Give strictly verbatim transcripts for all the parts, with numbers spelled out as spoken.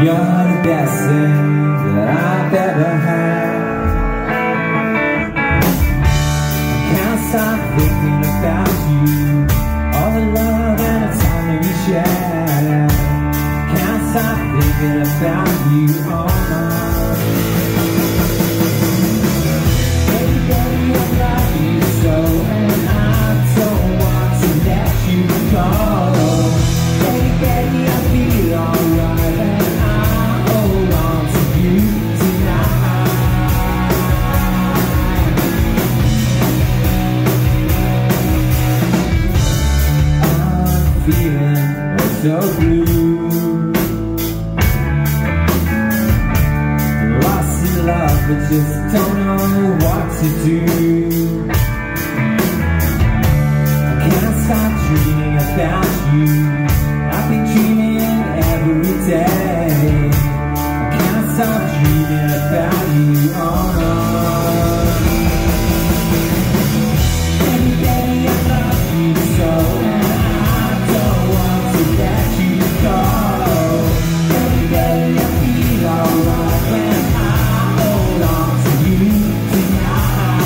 You're the best thing that I've ever had. I can't stop thinking about you, all the love and the time that we shared. Can't stop thinking about you all night. Baby, baby, I love you so, and I don't want to let you go. Baby, baby, I feel alright, and I hold on to you tonight. I'm feeling so blue, lost in love but just don't know what to do. I can't stop dreaming about you, I've been dreaming every day. I can't stop dreaming about you, oh no. Baby, baby, I love you so, and I don't want to let you go. Baby, baby, I feel alright when I hold on to you tonight.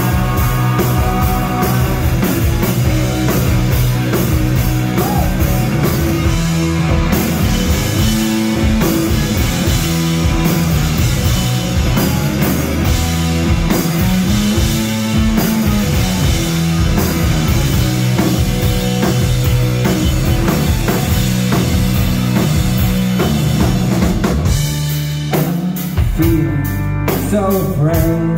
Feeling so afraid,